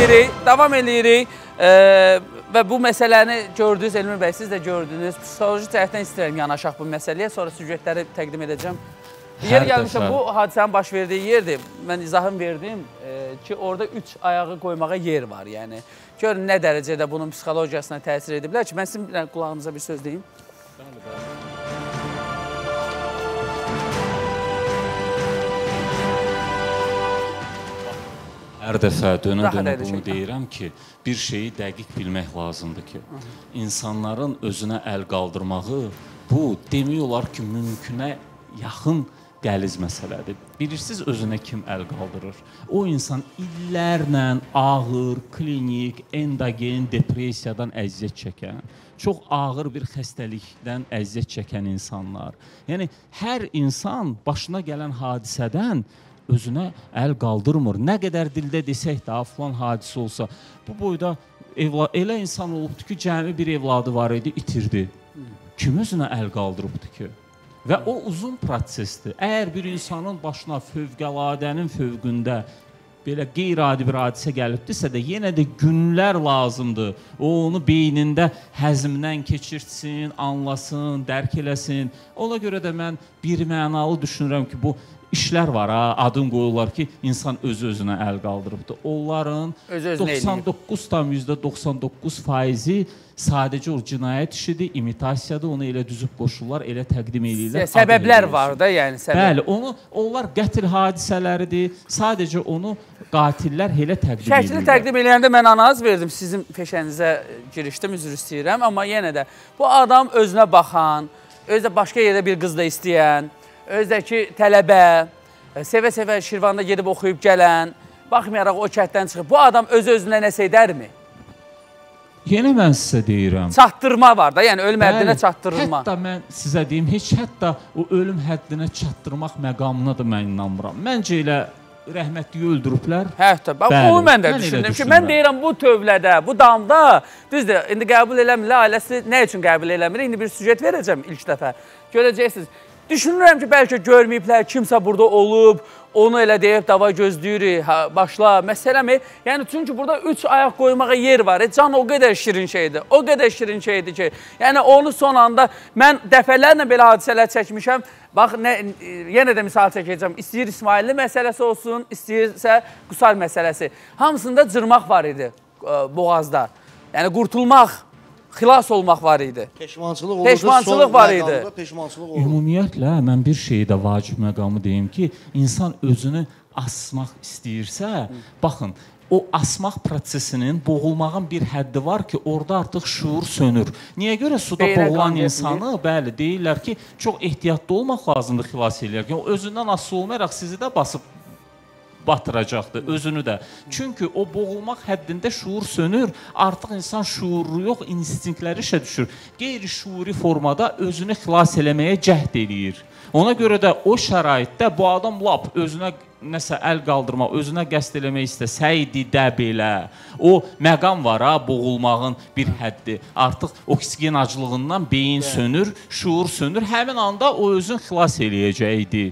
eləyirik. Və bu məsələni gördünüz, Elmir bəy, siz də gördünüz. Psixoloji cəhətdən istəyirəm yanaşaq bu məsələyə, sonra süjetləri təqdim edəcəm. Yer gəlmişəm, bu hadisənin baş verdiyi yerdir. Mən izahım verdim ki, orada 3 ayağı qoymağa yer var. Yəni, görün nə dərəcədə bunun psixologiyasına təsir ediblər ki, mən sizin qulağınıza bir söz deyim. Hər dəfə dönə-dönə bunu deyirəm ki, bir şeyi dəqiq bilmək lazımdır ki, insanların özünə əl qaldırmağı, bu demək olar ki, mümkünə yaxın qəliz məsələdir. Bilirsiniz, özünə kim əl qaldırır? O insan illərlə ağır, klinik, endogen depressiyadan əziyyət çəkən, çox ağır bir xəstəlikdən əziyyət çəkən insanlar. Yəni, hər insan başına gələn hadisədən özünə əl qaldırmır. Nə qədər dildə desək də, filan hadisə olsa, bu boyda elə insan olubdur ki, cəmi bir evladı var idi, itirdi. Kim özünə əl qaldırıbdır ki? Və o uzun prosesdir. Əgər bir insanın başına fövqələdənin fövqündə belə qeyri-adi bir hadisə gəlibdirsə də, yenə də günlər lazımdır. O, onu beynində həzmdən keçirtsin, anlasın, dərk eləsin. Ona görə də mən bir mənalı düşünürəm ki, bu İşlər var, adın qoyurlar ki, insan özü-özünə əl qaldırıbdır. Onların 99,99% sadəcə o cinayət işidir, imitasiyadır, onu elə düzüb qoşurlar, elə təqdim edirlər. Səbəblər var da, yəni səbəb. Bəli, onlar qətl hadisələridir, sadəcə onu qatillər elə təqdim edirlər. Şəkli təqdim eləyəndə mən analiz verdim, sizin peşənizə girişdim, üzr istəyirəm, amma yenə də bu adam özünə baxan, özdə başqa yerdə bir qız da istəyən, özdəki tələbə, sevə-sevə Şirvanda gedib oxuyub gələn, baxmayaraq o kətdən çıxıb, bu adam öz-özünə nəsə edərmi? Yenə mən sizə deyirəm. Çatdırma var da, yəni ölüm həddinə çatdırılma. Hətta mən sizə deyim, heç hətta o ölüm həddinə çatdırmaq məqamına da mən inanmıram. Məncə elə rəhmətliyi öldürüblər. Hətta, bunu mən də düşündüm ki, mən deyirəm bu tövlədə, bu damda, düzdür, indi qəbul eləmirlər, ailəsi nə üçün qəbul eləmir? İndi bir süjet verəcəm ilk dəfə, görəcəksiniz. Düşünürəm ki, bəlkə görməyiblər, kimsə burada olub, onu elə deyib, dava gözləyirik, başla, məsələmi. Yəni, çünki burada 3 ayaq qoymağa yer var. Can o qədər şirin şeydir, o qədər şirin şeydir ki, yəni onu son anda, mən dəfələrlə belə hadisələr çəkmişəm. Bax, yenə də misal çəkəcəm, istəyir İsmailli məsələsi olsun, istəyirsə Qusar məsələsi. Hamısında cırmaq var idi boğazda. Yəni, qurtulmaq, xilas olmaq var idi. Peşmançılıq var idi. Ümumiyyətlə, mən bir şeyi də vacib məqamı deyim ki, insan özünü asmaq istəyirsə, baxın, o asmaq prosesinin, boğulmağın bir həddi var ki, orada artıq şuur sönür. Niyə görə suda boğulan insanı, bəli, deyirlər ki, çox ehtiyatlı olmaq lazımdır xilas eləyərkən. Özündən asılı olmayaraq sizi də basıb batıracaqdır, özünü də. Çünki o boğulmaq həddində şuur sönür, artıq insan şuurlu yox, instinktləri işə düşür. Qeyri-şuuri formada özünü xilas eləməyə cəhd eləyir. Ona görə də o şəraitdə bu adam lap özünə nəsə əl qaldırmaq, özünə qəsd eləmək istəsəydi də belə, o məqam var ha, boğulmağın bir həddi. Artıq oksigen aclığından beyin sönür, şuur sönür, həmin anda o özünü xilas eləyəcəkdi.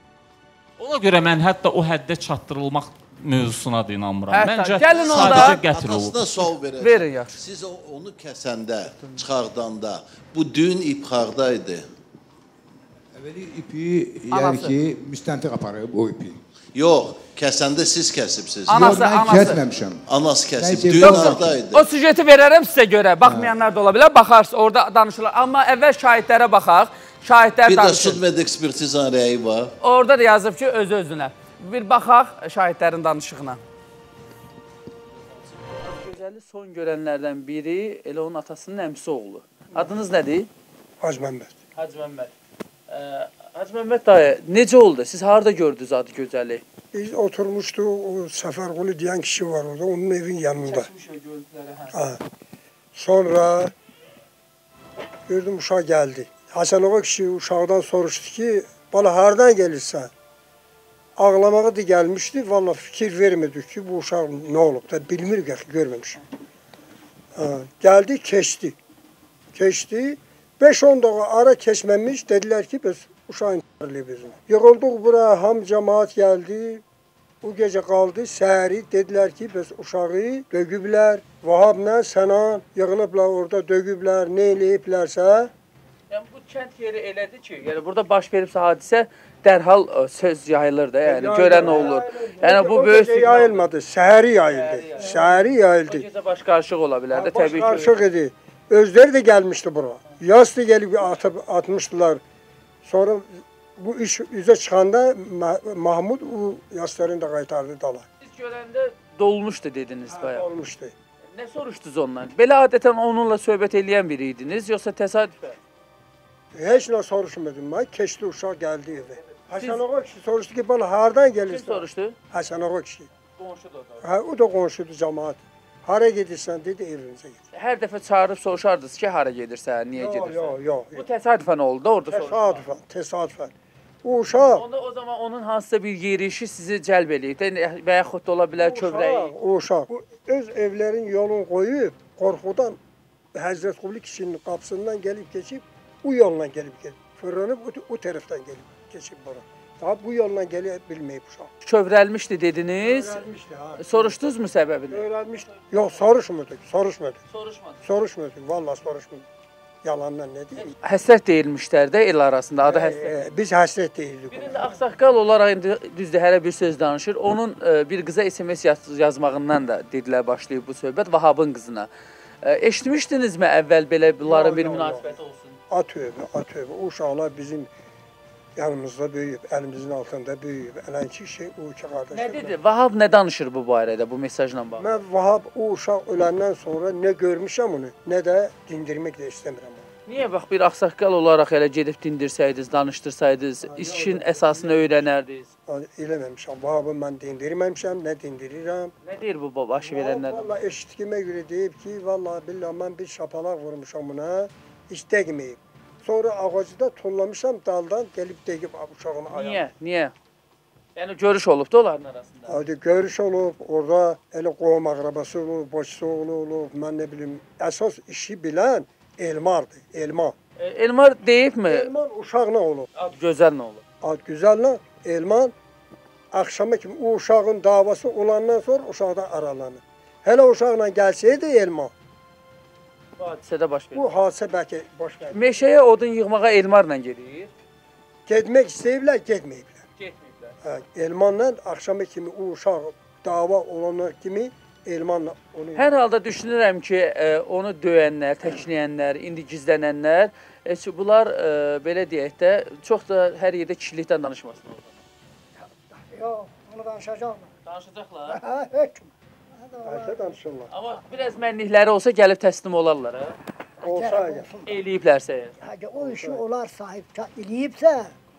Ona görə mən hətta o həddə çatdırılmaq mövzusuna da inanmıram. Məncə sadəcə qətl olub. Atasına sual verək. Verin, yaxşı. Siz onu kəsəndə, çıxardanda, bu düyün ip xardaydı. Əvvəli ipi, yəni ki, müstəntiq aparıb o ipi. Yox, kəsəndə siz kəsibsiniz. Anası. Kəsməmişəm. Anası kəsib, düyün xardaydı. O süjeti verərəm sizə görə, baxmayanlar da ola bilər, baxarsınız, orada danışırlar. Amma əvvəl şahidlərə baxaq. Şahidlər danışır. Bir də danışır. sud və ekspertizanın rəyi var. Orada da yazıb ki, özü-özünə. Bir baxaq şahidlərin danışığına. Gözəli son görənlərdən biri elə onun atasının əmsi oğlu. Adınız nədir? Hacı Məmməd. Hacı Məmməd. Hacı Məmməd dayı, necə oldu? Siz harada gördünüz adı gözəli? Biz oturmuşduq, o Səfərqulu deyən kişi var orada, onun evin yanında. Çəkmiş o görüntüləri, hə. Sonra gördüm uşaq gəldi. Həsənağa kişi uşaqdan soruşdu ki, bala hardan gelirsən? Ağlamağı da gəlmişdi, valla fikir vermedik ki, bu uşaq nə olub da bilmirik ki, görməmişim. Gəldi, keçdi. Keçdi, 5-10 dəqiqə ara keçməmiş, dedilər ki, biz uşaq intihar edib özünü. Yığıldık bura, ham cəmaat gəldi, O gecə qaldı, səhəri dedilər ki, bəs uşağı dögüblər, Vahabla Sənan yığılıblar orada dögüblər, nə eləyiblərsə. Yəni bu kənd yeri elədir ki, yəni burada baş veribsə hadisə dərhal söz yayılır da, yəni görən olur. Yəni bu böyük yayılmadı, səhəri yayıldı. Səhəri yayıldı. Gecə baş qarışıq ola bilər də təbii ki. Baş qarışıq idi. Özləri də gəlmişdi bura. Yaslı gəlib atmışdılar. Sonra bu iş üzə çıxanda Mahmud o yaslarını da qaytardı dala. Siz görəndə dolmuşdu dediniz bayağı. Olmuşdu. Nə soruşdunuz ondan? Belə adətən onunla söhbət eləyən biri idiniz, yoxsa təsadüfən? Heç nə soruşmadım mən. Keçdi uşaq gəldi evə. Həsən ağa kişi soruşdu ki, bana hardan gəlirsən? Kim soruşdu? Həsən ağa kişi. Qonşudur da. Hə, o da qonşudur cəmaət. Hara gedirsən dedi, evinizə get. Hər dəfə çağırıb soruşardınız ki, hara gedirsən, niyə gedirsən? Yox. Bu təsadüfən oldu da orada soruşdu. Təsadüfən. O uşaq. Onda o zaman onun hansısa bir yerişi sizi cəlb eləyir də, və yaxud da ola bilər kövrəyi. O uşaq. O öz evlərin yolunu qoyub, qorxudan Həzrət Qulu kişinin qapısından gəlib keçib, o yolla gəlib. Fırlanıb o tərəfdən gəlib keçib bura. Daha bu yolla gələ bilməyib uşaq. Kövrəlmişdi dediniz. Öyrənmişdi, ha. Soruşdunuzmu səbəbini? Öyrənmişdi. Yox, soruşmadık. Soruşmadı. Soruşmadık, vallahi soruşmadık. Yalandan nə deyim? Həsrət deyilmişlər də el arasında, adı həsrət. Biz həsrət deyildik. Birində ağsaqqal olaraq indi düzdür, hələ bir söz danışır. Onun bir qıza SMS yazmağından da dedilər başlayıb bu söhbət, Vahabın qızına. Eşitmişdinizmi əvvəl belə bunların bir münasibəti olsun? At övü. O uşaqlar bizim yanımızda böyüyüb, əlimizin altında böyüyüb. Ələnki şey o iki qardaşım. Nə dedi? Vahab nə danışır bu barədə, bu mesajla bağlı? Mən Vahab o uşaq öləndən sonra nə görmüşəm onu, nə də dindirmək də istəmirəm onu. Niyə bax bir ağsaqqal olaraq elə gedib dindirsəydiniz, danışdırsaydınız, işin əsasını öyrənərdiniz? Eləməmişəm. Vahabı mən dindirməmişəm, nə dindirirəm. Nə deyir bu baş verənlər? Vallahi eşitdiyimə görə deyib ki, vallahi billahi mən bir şapalaq vurmuşam buna, heç dəqməyib. Sonra ağacı da tullamışam daldan gəlib dəqib uşağın ayağına. Niyə? Yəni görüş olub da onların arasında. Hadi görüş olub, orada elə qohum akrabası olub, başçı oğlu olub, mən nə bilim, əsas işi bilən Elmardır, Elmar. Elmar deyibmi? Elmar uşaqla olub. Ad gözəllə olub. Ad gözəllə Elmar axşama kimi o uşağın davası olandan sonra uşaqdan aralanır. Hələ uşaqla gəlsəydi Elmar, bu hadisədə baş verir. bu hadisə bəlkə baş verir. Meşəyə odun yığmağa Elmarla gedir. Getmək istəyiblər, getməyiblər. Getməyiblər. Elmanla axşama kimi o uşaq dava olana kimi Elmanla onu... Hər halda düşünürəm ki, onu döyənlər, təkləyənlər, indi gizlənənlər, bunlar belə deyək də, çox da hər yerdə kişilikdən danışmasın orada. Yox, onu danışacaqlar. Danışacaqlar? Hə, hökm. Bəlkə danışırlar. Amma biraz mənlikləri olsa gəlib təslim olarlar, hə? Olsa əgər. Eləyiblərsə. Həqiqə o işi onlar sahib eləyibsə,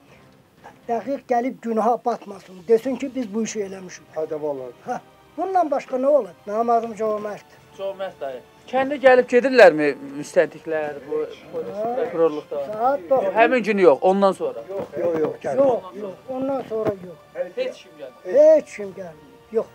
dəqiq gəlib günaha batmasın. Desin ki, biz bu işi eləmişik. Hadi vallahi. Hə, bundan başqa nə olur? Mənim adım Cəvmərd. Cəvmərd dayı. Kəndə gəlib gedirlərmi müstəntiqlər bu polis prokurorluqda? Saat 9. Həmin gün yox, ondan sonra. Yox, gəl. Yox, ondan sonra yox. Heç kim gəlmir. Heç kim gəlmir. Yox.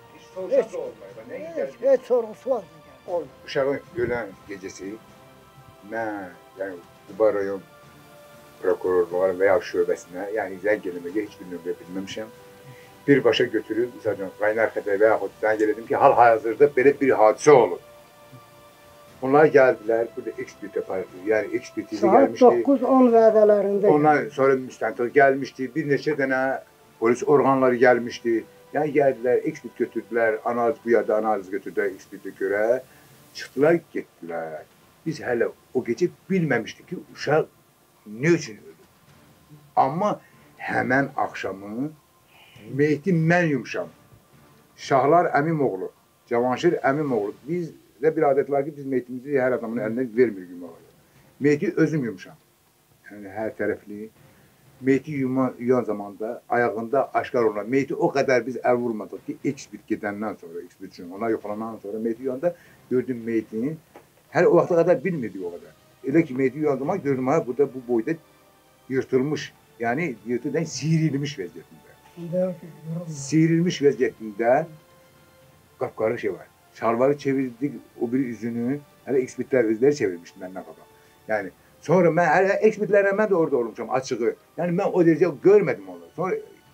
Heç sorğu-sual da gəlmir. Uşağın ölən gecəsi mən, yəni Quba rayon prokurorluğuna və ya şöbəsinə, yəni zəng eləməyə heç bir nömrə bilməmişəm. Birbaşa götürüb, məsələn, qaynar xəbər və yaxud zəng elədim ki, hal-hazırda belə bir hadisə olub. Onlar gəldilər, burada ekspert apardı, yəni ekspertizi gəlmişdi. Saat 9-10 vədələrində. Ondan sonra müstəntiq gəlmişdi, bir neçə dənə polis orqanları gəlmişdi. Yəni gəldilər, ekspert götürdülər, analiz bu yada analiz götürdülər ekspertə görə. Çıxdılar, getdilər. Biz hələ o gecə bilməmişdik ki, uşaq nə üçün ölür. Amma həmən axşamı meyti mən yumuşam. Şahlar Əmimoğlu, Cavanşir Əmimoğlu. Bizdə bir adət var ki, biz meytimizi hər adamın əlinə vermirik yumağa. Meyti özüm yumuşam. Yəni hər tərəfli. Meyti yuyan zamanda ayağında aşkar olan. Meyti o qədər biz əl vurmadıq ki, ekspert gedəndən sonra, ekspert üçün ona yoxlanan sonra meyti yuyanda gördüm meytini. Hər o vaxta qədər bilmirdik o qədər. Elə ki, meyti yuyan zaman gördüm, burada bu boyda yırtılmış, yəni yırtıldan siyrilmiş vəziyyətində. Siyrilmiş vəziyyətində qapqarı şey var. Şalvarı çevirdik, o bir üzünü, hələ ekspertlər özləri çevirmişdi məndən qabaq. Yəni, sonra mən, hələ ekspertlərlə mən də orada olmuşam, açığı. Yəni, mən o derəcə görmədim onları. Sonra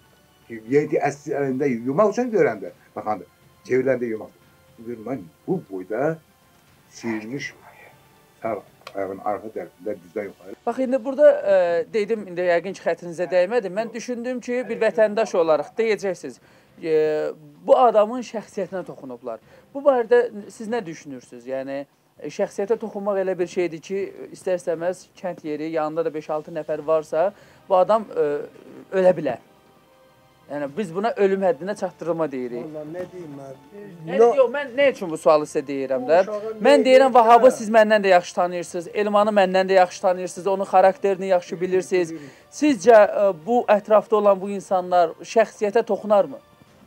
Yedi əlində yumaq üçün görəndə, baxanda, çevriləndə yumaq. Mən bu boyda sirilmiş sağ ayağın arxa tərəfində dizdən yuxarı. Bax, indi burada dedim, indi yəqin ki, xətrinizə dəymədi. Mən düşündüm ki, bir vətəndaş olaraq deyəcəksiniz, bu adamın şəxsiyyətinə toxunublar. Bu barədə siz nə düşünürsünüz? Yəni, şəxsiyyətə toxunmaq elə bir şeydir ki, istərsəməz kənd yeri, yanında da 5-6 nəfər varsa, bu adam ölə bilər. Yəni, biz buna ölüm həddinə çatdırılma deyirik. Vallahi nə deyim mən? Yox, mən nə üçün bu sualı sizə deyirəm də? Mən deyirəm, Vahabı siz məndən də yaxşı tanıyırsınız, Elmanı məndən də yaxşı tanıyırsınız, onun xarakterini yaxşı bilirsiniz. Sizcə bu ətrafda olan bu insanlar şəxsiyyətə toxunarmı?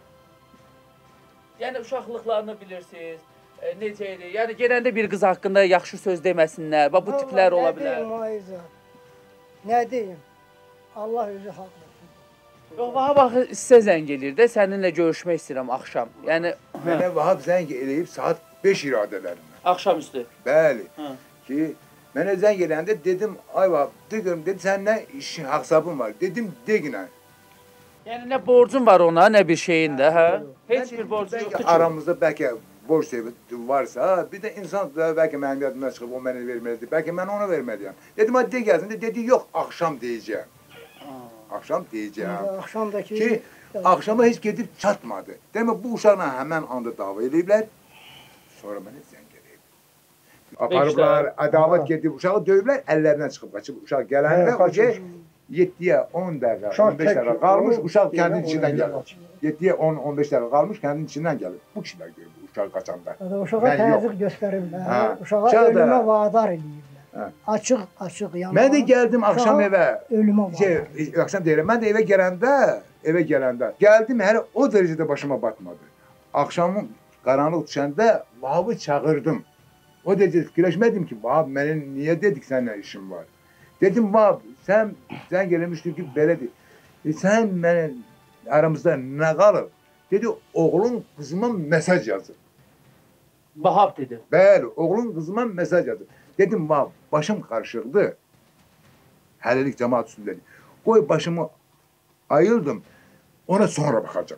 Yəni, uşaqlıqlarını bilirsiniz, necə idi? Yəni, gedəndə bir qız haqqında yaxşı söz deməsinlər, bu tiplər ola bilər. Nə deyim, Ayza? Nə deyim? Allah özü haqlı. Yox, Vahab sizə zəng edir də, səninlə görüşmək istəyirəm axşam. Yəni, Mənə Vahab zəng eləyib saat 5 iradələrindən. axşam üstü. Bəli. Ki, mənə zəng eləndə dedim, ay Vahab, deyirəm, dedi, sən nə işin, haqsabın var? Dedim, deginə. Yəni, nə borcun var ona, nə bir şeyin də, hə? Heç bir borcu yoxdur ki. Aramızda bəlkə borc varsa, bir də insan bəlkə mənim yadımdan çıxıb, o mənə verməlidir, bəlkə mən ona verməliyəm. Dedim, hadi de gəlsin, dedi, yox, axşam deyəcəm. Axşam deyəcəm. Axşamdakı... Ki, axşama heç gedib çatmadı. Demə, bu uşaqla həmən anda dava ediblər, sonra mənə zəng edib. Aparıblar, ədavət gedib, uşağı döyüblər, əllərindən çıxıb, qaçıb, uşaq gələndə, 7-yə 10 dəqiqə, 15 dəqiqə qalmış, uşaq kəndin içindən gəlir. 7-yə 10-15 dəqiqə qalmış, kəndin içindən gəlir. Bu kişilər görür, uşaq qaçanda. Uşağa təzyiq göstəriblər, uşağa ölümə vadar eləyiblər. Açıq yanına. Mən də gəldim axşam evə. Ölümə vadar. Axşam deyirəm, mən də evə gələndə, gəldim, hələ o dərəcədə başıma batmadı. Axşamın qaranlıq düşəndə Vahabı çağırdım. O dərəcədə fikirləşmədim ki, Vahab, mənim niyə dedik səninlə işim var? Dedim, Vahab, sən zəng eləmişdin ki, belədir. Sən mənim aramızda nə qalır? Dedi, oğlun qızıma mesaj yazır. Vahab dedi. Bəli, oğlun qızıma mesaj yazır. Dedim, Vahab, başım qarışıqdı. Hələlik cəmaat üstündədir. Qoy başımı ayıldım, ona sonra baxacağım.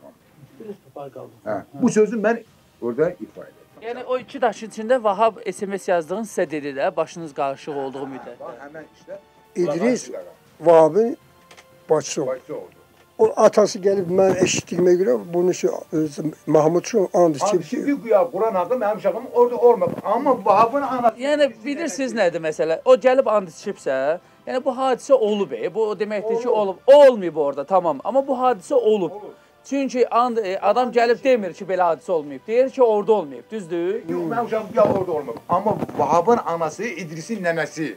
Bu sözü mən orada ifa edim. Yəni, o 2 daşın içində Vahab SMS yazdığın sizə dedi də, başınız qarışıq olduğu müddətdə. Həmən işdə İdris Vahabın bacısı oldu. O atası gəlib mən eşitdiyimə görə bunu Mahmud üçün and içib ki, bir güya Quran haqqı mənim uşağım orada olmadı. Amma Vahabın anası... Yəni, bilirsiniz nədir məsələ? O gəlib and içibsə, yəni bu hadisə olub, bu deməkdir ki, olub. O olmayıb orada, tamam. Amma bu hadisə olub. Çünki adam gəlib demir ki, belə hadisə olmayıb. Deyir ki, orada olmayıb, düzdür? Yox, mənim uşağım ya orada olmadı. Amma Vahabın anası İdrisin nənəsi.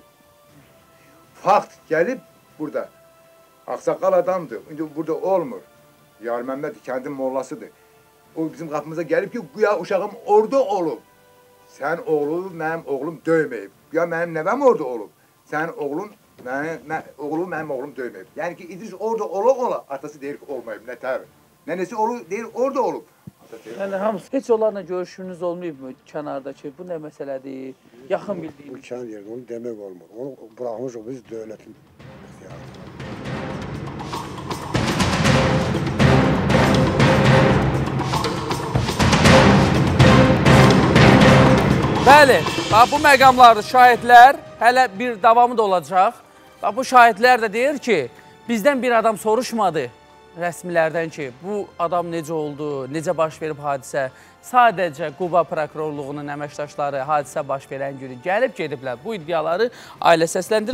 Fakt gəlib burada. Ağsaqqal adamdır, indi burada olmur. Yar Məmməd kəndin mollasıdır. O bizim qapımıza gəlib ki, güya uşağım orada olub. Sən oğlu, mənim oğlum döyməyib. Güya mənim nəvəm orada olub. Sən oğlun, mənim oğlum döyməyib. Yəni ki, İdris orada ola, atası deyir ki, olmayıb, nətər. Nənəsi deyir, orada olub. Yəni, hamısı. Heç onlarla görüşünüz olmayıb mı kənarda ki, bu nə məsələdir, yaxın bildiyimiz? bu kənd yerdə onu demək olmur. Onu bıraxmışıq biz dövlətin ixtiyarına. Bəli, bu məqamlarda şahidlər, hələ bir davamı da olacaq. Bu şahidlər də deyir ki, bizdən bir adam soruşmadı rəsmilərdən ki, bu adam necə oldu, necə baş verib hadisə. Sadəcə Quba prokurorluğunun əməkdaşları hadisə baş verən günü gəlib gediblər. Bu iddiaları ailə səsləndir.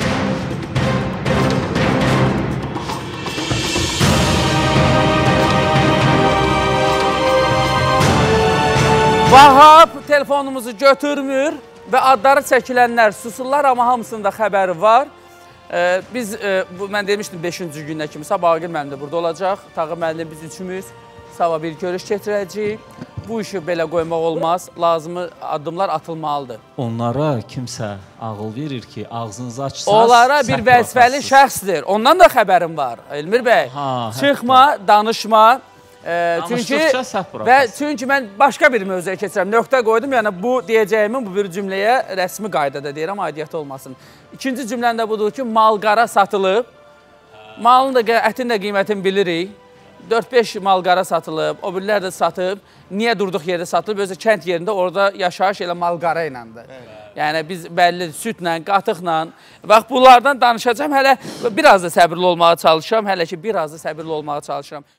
Vahab telefonumuzu götürmür və adları çəkilənlər susurlar, amma hamısında xəbəri var. Biz, mən demişdim 5-ci gündə kimi, Sabahgil müəllim də burada olacaq. Tağı müəllim biz üçümüz sabah bir görüş keçirəcəyik. Bu işi belə qoymaq olmaz, lazımı addımlar atılmalıdır. Onlara kimsə ağıl verir ki, ağzınızı açsaz... Onlara bir vəzifəli şəxsdir. Ondan da xəbərim var, Elmir bəy. Çıxma, danışma. Çünki mən başqa bir mövzuya keçirəm, nöqtə qoydum, yəni bu deyəcəyimin bu bir cümləyə rəsmi qaydada deyirəm, aidiyyəti olmasın. İkinci cümlən də budur ki, mal qara satılıb, malın da, ətin də qiymətini bilirik. 4-5 malqara satılıb, o birilər də satıb. Niyə durduq yerdə satılıb? Özü kənd yerində orada yaşayış elə malqara iləndir. Yəni biz bəlli südlə, qatıqla, bax bunlardan danışacağım. Hələ biraz da səbirli olmağa çalışıram. Hələ ki biraz da səbirli olmağa çalışıram.